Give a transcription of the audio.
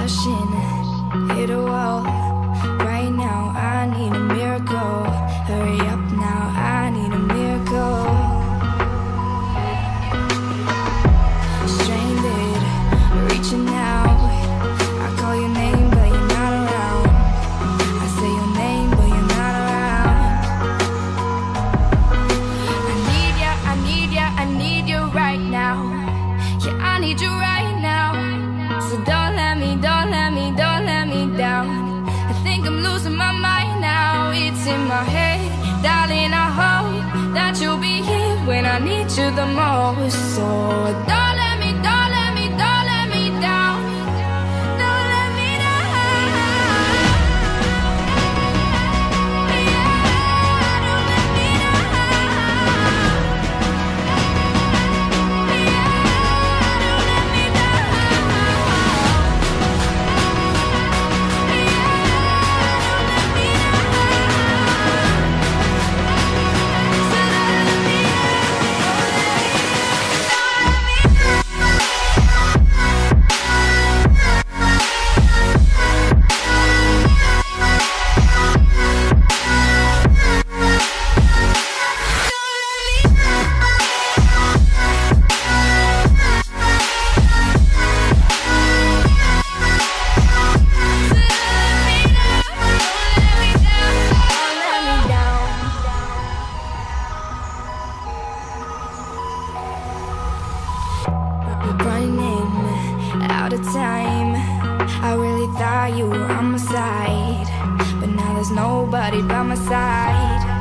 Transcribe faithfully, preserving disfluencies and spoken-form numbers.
crashing, hit a wall. Right now I need a miracle. Hurry up now, I need a miracle. Stranded, reaching out. I call your name but you're not around. I say your name but you're not around. I need ya, I need ya, I need you right now. Yeah, I need you right now. So don't let me, don't let me, don't let me down. I think I'm losing my mind now. It's in my head, darling, I hope that you'll be here when I need you the most. So don't let me, don't let me, don't let me down. Don't let me down. Yeah, don't let me down. Yeah, don't let me down. Running out of time. I really thought you were on my side, but now there's nobody by my side.